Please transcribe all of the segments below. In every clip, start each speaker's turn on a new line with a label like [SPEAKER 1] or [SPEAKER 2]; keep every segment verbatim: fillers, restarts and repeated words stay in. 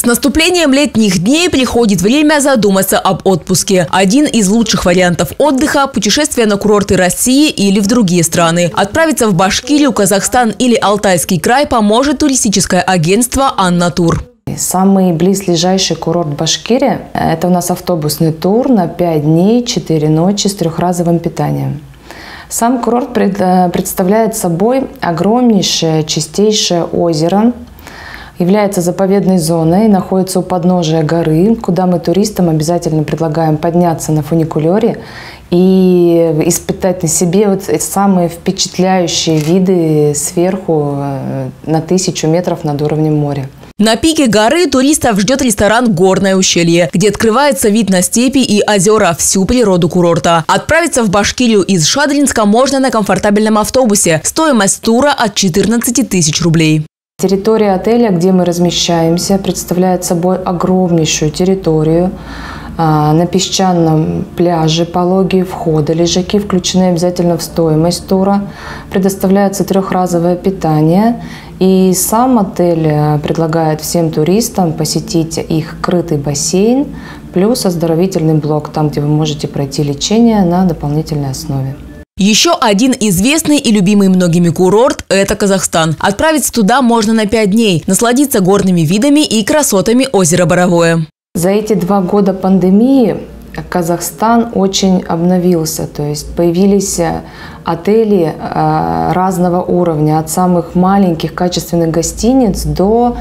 [SPEAKER 1] С наступлением летних дней приходит время задуматься об отпуске. Один из лучших вариантов отдыха – путешествие на курорты России или в другие страны. Отправиться в Башкирию, Казахстан или Алтайский край поможет туристическое агентство «Анна Тур».
[SPEAKER 2] Самый близлежащий курорт Башкирии – это у нас автобусный тур на пять дней, четыре ночи с трехразовым питанием. Сам курорт представляет собой огромнейшее, чистейшее озеро, является заповедной зоной, находится у подножия горы, куда мы туристам обязательно предлагаем подняться на фуникулере и испытать на себе вот самые впечатляющие виды сверху на тысячу метров над уровнем моря.
[SPEAKER 1] На пике горы туристов ждет ресторан «Горное ущелье», где открывается вид на степи и озера, всю природу курорта. Отправиться в Башкирию из Шадринска можно на комфортабельном автобусе. Стоимость тура от четырнадцати тысяч рублей.
[SPEAKER 2] Территория отеля, где мы размещаемся, представляет собой огромнейшую территорию. На песчаном пляже пологие входы, лежаки включены обязательно в стоимость тура. Предоставляется трехразовое питание. И сам отель предлагает всем туристам посетить их крытый бассейн, плюс оздоровительный блок, там, где вы можете пройти лечение на дополнительной основе.
[SPEAKER 1] Еще один известный и любимый многими курорт – это Казахстан. Отправиться туда можно на пять дней, насладиться горными видами и красотами озера Боровое.
[SPEAKER 2] За эти два года пандемии Казахстан очень обновился, то есть появились отели разного уровня, от самых маленьких качественных гостиниц до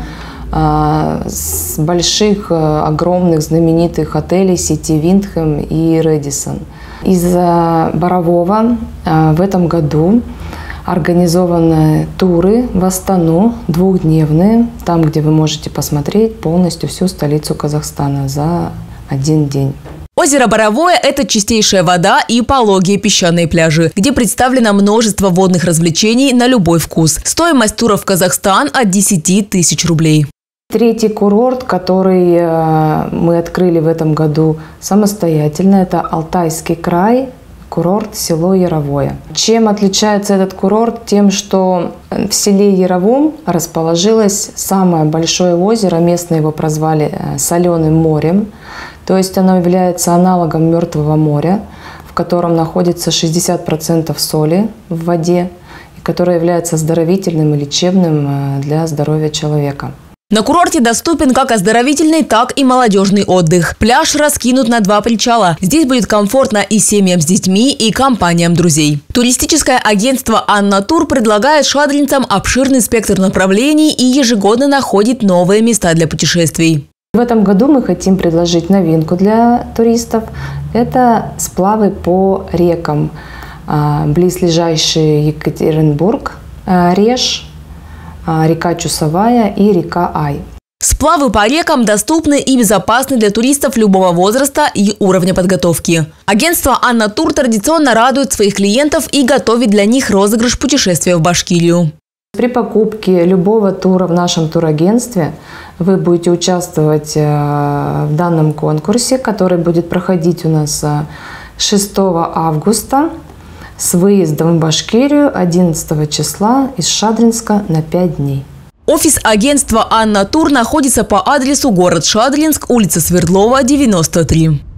[SPEAKER 2] больших, огромных, знаменитых отелей сети Виндхэм и Рэдиссон. Из Борового в этом году организованы туры в Астану, двухдневные, там, где вы можете посмотреть полностью всю столицу Казахстана за один день.
[SPEAKER 1] Озеро Боровое – это чистейшая вода и пологие песчаные пляжи, где представлено множество водных развлечений на любой вкус. Стоимость тура в Казахстан от десяти тысяч рублей.
[SPEAKER 2] Третий курорт, который мы открыли в этом году самостоятельно, это Алтайский край, курорт село Яровое. Чем отличается этот курорт? Тем, что в селе Яровом расположилось самое большое озеро, местные его прозвали Соленым морем, то есть оно является аналогом Мертвого моря, в котором находится шестьдесят процентов соли в воде, и которое является оздоровительным и лечебным для здоровья человека.
[SPEAKER 1] На курорте доступен как оздоровительный, так и молодежный отдых. Пляж раскинут на два причала. Здесь будет комфортно и семьям с детьми, и компаниям друзей. Туристическое агентство «Анна Тур» предлагает шадринцам обширный спектр направлений и ежегодно находит новые места для путешествий.
[SPEAKER 2] В этом году мы хотим предложить новинку для туристов. Это сплавы по рекам. Близлежащий Екатеринбург, Реж, река Чусовая и река Ай.
[SPEAKER 1] Сплавы по рекам доступны и безопасны для туристов любого возраста и уровня подготовки. Агентство «Анна Тур» традиционно радует своих клиентов и готовит для них розыгрыш путешествия в Башкирию.
[SPEAKER 2] При покупке любого тура в нашем турагентстве вы будете участвовать в данном конкурсе, который будет проходить у нас шестого августа. С выездом в Башкирию одиннадцатого числа из Шадринска на пять дней.
[SPEAKER 1] Офис агентства «Анна Тур» находится по адресу город Шадринск, улица Свердлова, девяносто три.